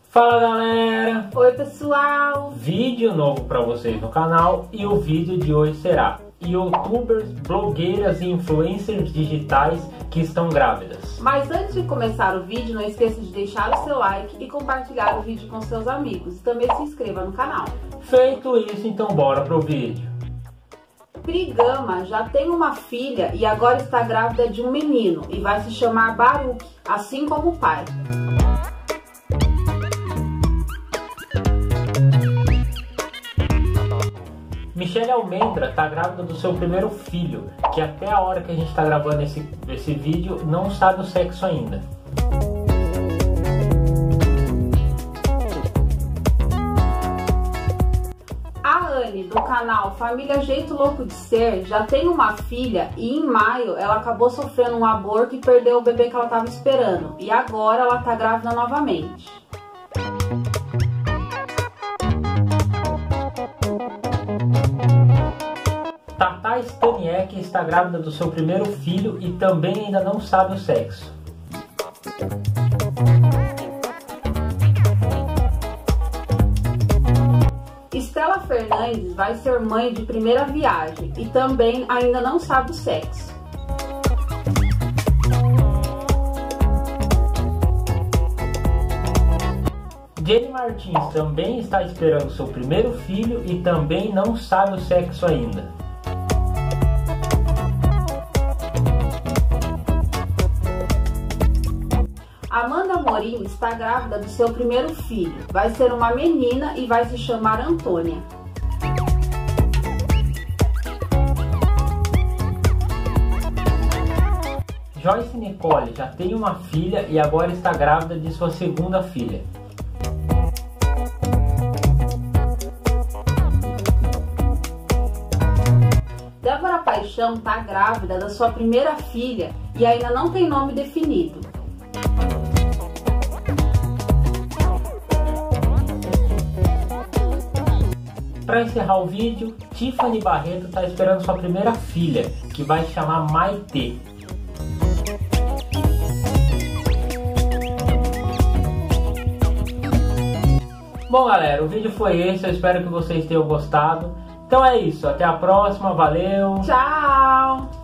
Fala galera! Oi pessoal! Vídeo novo para vocês no canal e o vídeo de hoje será YouTubers, blogueiras e influencers digitais que estão grávidas. Mas antes de começar o vídeo, não esqueça de deixar o seu like e compartilhar o vídeo com seus amigos. E também se inscreva no canal. Feito isso, então bora pro vídeo. Pri Gama já tem uma filha e agora está grávida de um menino e vai se chamar Baruch, assim como o pai. Michelle Almendra está grávida do seu primeiro filho, que até a hora que a gente está gravando esse vídeo não sabe o sexo ainda. A Anne, do canal Família Jeito Louco de Ser, já tem uma filha e em maio ela acabou sofrendo um aborto e perdeu o bebê que ela estava esperando. E agora ela está grávida novamente. Tata Staniek está grávida do seu primeiro filho e também ainda não sabe o sexo. Estela Fernandes vai ser mãe de primeira viagem e também ainda não sabe o sexo. Jenny Martins também está esperando seu primeiro filho e também não sabe o sexo ainda. Amanda Amorim está grávida do seu primeiro filho. Vai ser uma menina e vai se chamar Antônia. Joyce Nicole já tem uma filha e agora está grávida de sua segunda filha. Débora Paixão está grávida da sua primeira filha e ainda não tem nome definido. Para encerrar o vídeo, Tiffany Barreto está esperando sua primeira filha, que vai se chamar Maitê. Bom galera, o vídeo foi esse, eu espero que vocês tenham gostado. Então é isso, até a próxima, valeu! Tchau!